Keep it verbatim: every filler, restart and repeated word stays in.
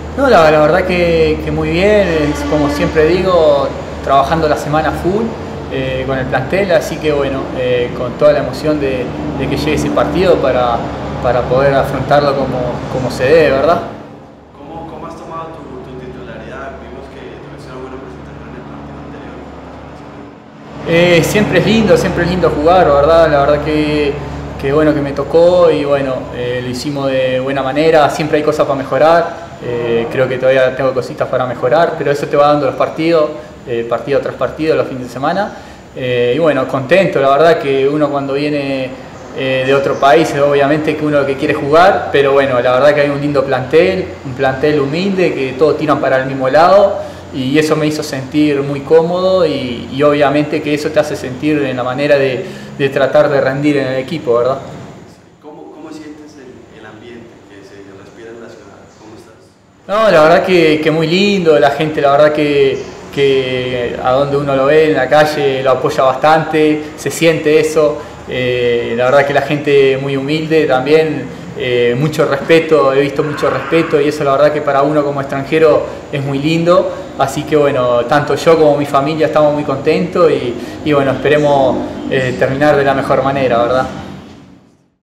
No, la, la verdad que, que muy bien, es, como siempre digo, trabajando la semana full eh, con el plantel, así que bueno, eh, con toda la emoción de, de que llegue ese partido para, para poder afrontarlo como, como se debe, ¿verdad? ¿Cómo, cómo has tomado tu, tu titularidad? Vimos que tuviste una buena presentación en el partido anterior. Eh, siempre es lindo, siempre es lindo jugar, ¿verdad? La verdad que, que bueno que me tocó y bueno, eh, lo hicimos de buena manera, siempre hay cosas para mejorar. Eh, creo que todavía tengo cositas para mejorar, pero eso te va dando los partidos, eh, partido tras partido, los fines de semana. Eh, y bueno, contento, la verdad que uno cuando viene eh, de otro país, obviamente que uno lo que quiere jugar, pero bueno, la verdad que hay un lindo plantel, un plantel humilde, que todos tiran para el mismo lado, y eso me hizo sentir muy cómodo y, y obviamente que eso te hace sentir en la manera de, de tratar de rendir en el equipo, ¿verdad? ¿Cómo, cómo sientes el, el ambiente que se respira en la ciudad? ¿Cómo estás? No, la verdad que, que muy lindo, la gente la verdad que, que a donde uno lo ve en la calle lo apoya bastante, se siente eso, eh, la verdad que la gente muy humilde también, eh, mucho respeto, he visto mucho respeto y eso la verdad que para uno como extranjero es muy lindo, así que bueno, tanto yo como mi familia estamos muy contentos y, y bueno, esperemos eh, terminar de la mejor manera, ¿verdad?